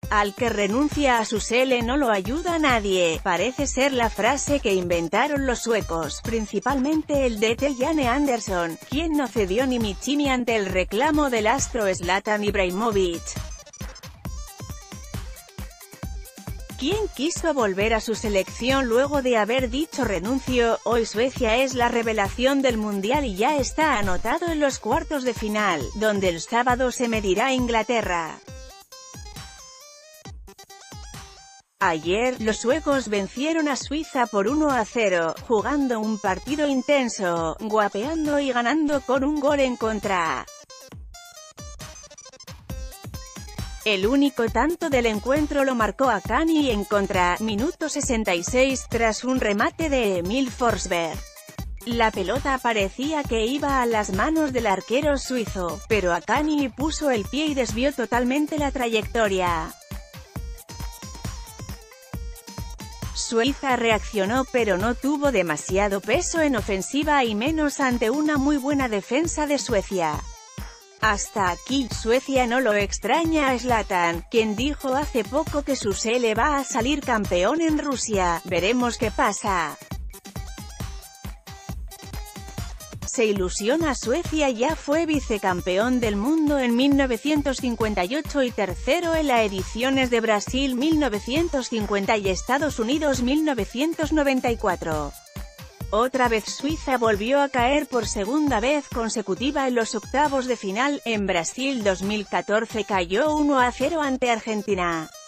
Al que renuncia a su Sele no lo ayuda nadie, parece ser la frase que inventaron los suecos, principalmente el DT Janne Andersson, quien no cedió ni michini ante el reclamo del astro Zlatan Ibrahimovic, quien quiso volver a su selección luego de haber dicho renuncio. Hoy Suecia es la revelación del mundial y ya está anotado en los cuartos de final, donde el sábado se medirá a Inglaterra. Ayer, los suecos vencieron a Suiza por 1-0, jugando un partido intenso, guapeando y ganando con un gol en contra. El único tanto del encuentro lo marcó Hakanji en contra, minuto 66, tras un remate de Emil Forsberg. La pelota parecía que iba a las manos del arquero suizo, pero Hakanji puso el pie y desvió totalmente la trayectoria. Suiza reaccionó pero no tuvo demasiado peso en ofensiva y menos ante una muy buena defensa de Suecia. Hasta aquí, Suecia no lo extraña a Zlatan, quien dijo hace poco que su Sele va a salir campeón en Rusia. Veremos qué pasa. Se ilusiona Suecia. Ya fue vicecampeón del mundo en 1958 y tercero en las ediciones de Brasil 1950 y Estados Unidos 1994. Otra vez Suiza volvió a caer por segunda vez consecutiva en los octavos de final. En Brasil 2014 cayó 1-0 ante Argentina.